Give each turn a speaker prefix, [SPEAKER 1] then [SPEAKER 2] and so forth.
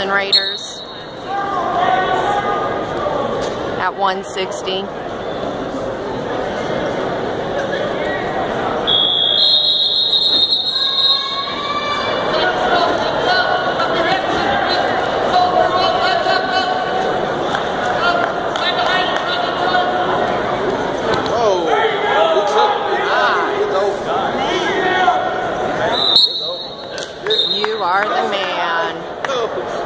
[SPEAKER 1] Oakland Raiders at 160. You are the man.